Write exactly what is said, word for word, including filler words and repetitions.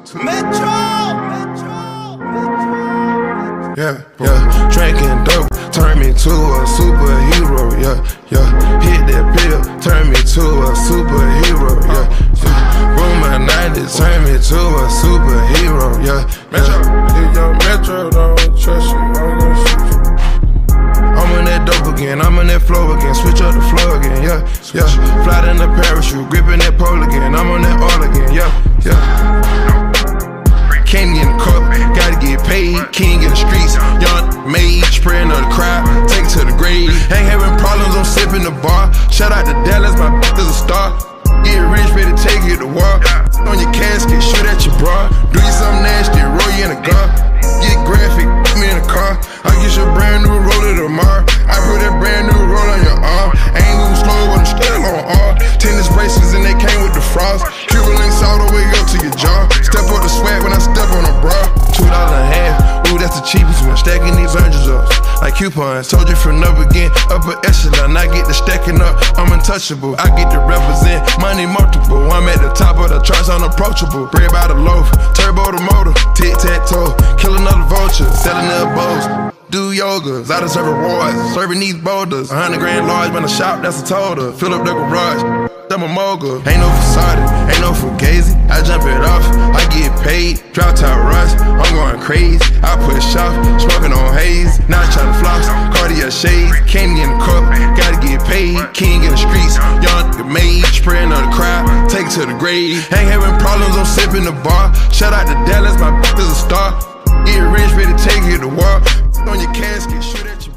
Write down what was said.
Metro. Metro. Yeah, yeah, drinking dope, turn me to a superhero, yeah, yeah. Hit that pill, turn me to a superhero, yeah, yeah. Boom my ninety, turn me to a superhero, yeah, Metro, hit your Metro, don't trust you, I'm gonna shoot you. I'm on that dope again, I'm on that flow again, switch up the flow again, yeah, yeah. Fly in the parachute, gripping that pole again, I'm on that all again, yeah, yeah. Can't get in the cup, gotta get paid, king in the streets, young mage, spreading of the crowd, take to the grave. Ain't having problems, I'm sipping the bar. Shout out to Dallas, my is a star. Get rich, better take you to war. On your casket, shoot at your bra. Do you something nasty, roll you in a car. Get graphic, put me in a car. I get your brand new roller tomorrow. I put that brand new roll on your arm. I ain't moving slow, but I'm still on R. Tennis bracelets and they came with the frost. Cuban links all the way up to your jaw. Step up the swag when I step on a bra. Two dollars and a half, ooh, that's the cheapest one. Stacking these hundreds up like coupons. Told you from up again, upper echelon. I get the stacking up, I'm untouchable. I get to represent money multiple. I'm at the top of the charts, unapproachable. Bread by the loaf, turbo the motor, tic-tac-toe. Kill another vulture, selling their bows. Do yogas, I done serve rewards, serving these boulders. A hundred grand large, when I shop, that's a total. Fill up the garage, I'm a mogul. Ain't no facade, ain't no fugazi. I jump it off, I get paid. Drop top rush, I'm going crazy. I push off, smoking on haze. Not trying to floss, Cartier shades. Candy in the cup, gotta get paid. King in the streets, young mage, spreading on the crowd, take it to the grave. Ain't having problems, I'm sipping the bar. Shout out to Dallas, my is a star. Get rich, better take you to war. On your casket, shoot at you.